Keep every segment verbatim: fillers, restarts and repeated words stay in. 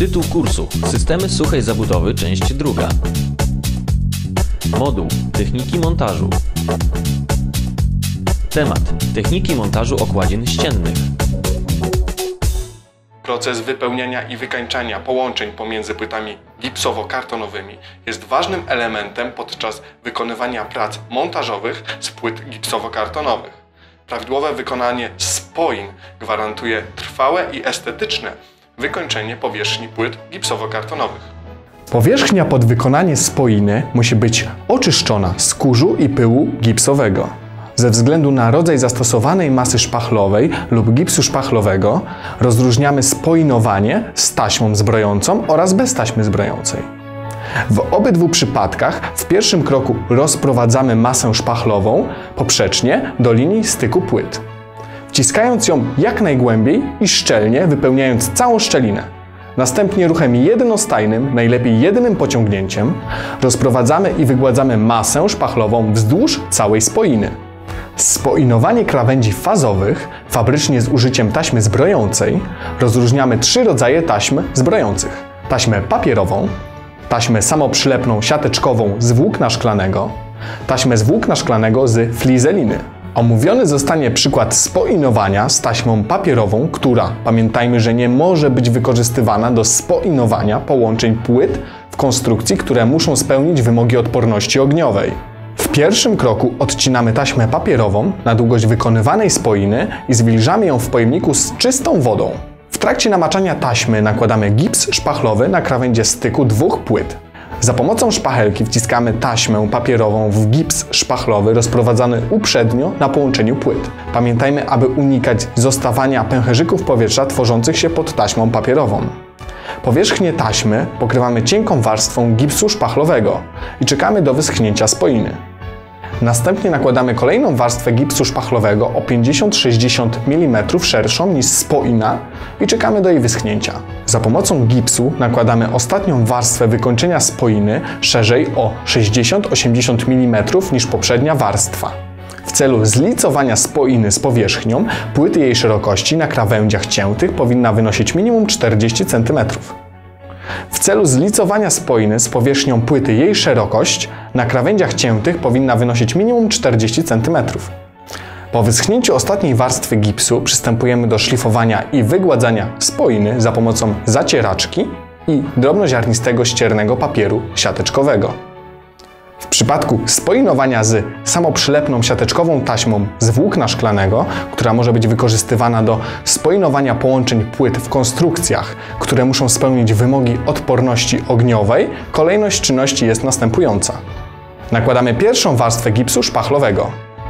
Tytuł kursu: Systemy suchej zabudowy, część druga. Moduł: Techniki montażu. Temat: Techniki montażu okładzin ściennych. Proces wypełniania i wykańczania połączeń pomiędzy płytami gipsowo-kartonowymi jest ważnym elementem podczas wykonywania prac montażowych z płyt gipsowo-kartonowych. Prawidłowe wykonanie spoin gwarantuje trwałe i estetyczne wykończenie powierzchni płyt gipsowo-kartonowych. Powierzchnia pod wykonanie spoiny musi być oczyszczona z kurzu i pyłu gipsowego. Ze względu na rodzaj zastosowanej masy szpachlowej lub gipsu szpachlowego rozróżniamy spoinowanie z taśmą zbrojącą oraz bez taśmy zbrojącej. W obydwu przypadkach w pierwszym kroku rozprowadzamy masę szpachlową poprzecznie do linii styku płyt, wciskając ją jak najgłębiej i szczelnie, wypełniając całą szczelinę. Następnie ruchem jednostajnym, najlepiej jednym pociągnięciem, rozprowadzamy i wygładzamy masę szpachlową wzdłuż całej spoiny. Spoinowanie krawędzi fazowych, fabrycznie z użyciem taśmy zbrojącej, rozróżniamy trzy rodzaje taśm zbrojących. Taśmę papierową, taśmę samoprzylepną siateczkową z włókna szklanego, taśmę z włókna szklanego z flizeliny. Omówiony zostanie przykład spoinowania z taśmą papierową, która, pamiętajmy, że nie może być wykorzystywana do spoinowania połączeń płyt w konstrukcji, które muszą spełnić wymogi odporności ogniowej. W pierwszym kroku odcinamy taśmę papierową na długość wykonywanej spoiny i zwilżamy ją w pojemniku z czystą wodą. W trakcie namaczania taśmy nakładamy gips szpachlowy na krawędzie styku dwóch płyt. Za pomocą szpachelki wciskamy taśmę papierową w gips szpachlowy rozprowadzany uprzednio na połączeniu płyt. Pamiętajmy, aby unikać zostawania pęcherzyków powietrza tworzących się pod taśmą papierową. Powierzchnię taśmy pokrywamy cienką warstwą gipsu szpachlowego i czekamy do wyschnięcia spoiny. Następnie nakładamy kolejną warstwę gipsu szpachlowego o pięćdziesiąt do sześćdziesięciu milimetrów szerszą niż spoina i czekamy do jej wyschnięcia. Za pomocą gipsu nakładamy ostatnią warstwę wykończenia spoiny szerzej o sześćdziesiąt do osiemdziesięciu milimetrów niż poprzednia warstwa. W celu zlicowania spoiny z powierzchnią, płyty jej szerokości na krawędziach ciętych powinna wynosić minimum czterdzieści centymetrów. W celu zlicowania spoiny z powierzchnią płyty jej szerokość na krawędziach ciętych powinna wynosić minimum czterdzieści centymetrów. Po wyschnięciu ostatniej warstwy gipsu przystępujemy do szlifowania i wygładzania spoiny za pomocą zacieraczki i drobnoziarnistego ściernego papieru siateczkowego. W przypadku spoinowania z samoprzylepną siateczkową taśmą z włókna szklanego, która może być wykorzystywana do spoinowania połączeń płyt w konstrukcjach, które muszą spełnić wymogi odporności ogniowej, kolejność czynności jest następująca. Nakładamy pierwszą warstwę gipsu szpachlowego.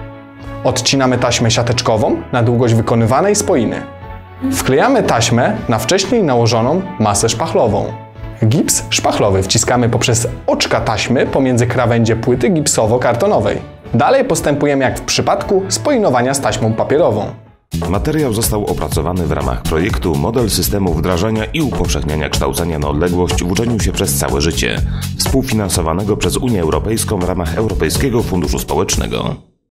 Odcinamy taśmę siateczkową na długość wykonywanej spoiny. Wklejamy taśmę na wcześniej nałożoną masę szpachlową. Gips szpachlowy wciskamy poprzez oczka taśmy pomiędzy krawędzie płyty gipsowo-kartonowej. Dalej postępujemy jak w przypadku spoinowania z taśmą papierową. Materiał został opracowany w ramach projektu Model systemu wdrażania i upowszechniania kształcenia na odległość w uczeniu się przez całe życie, współfinansowanego przez Unię Europejską w ramach Europejskiego Funduszu Społecznego.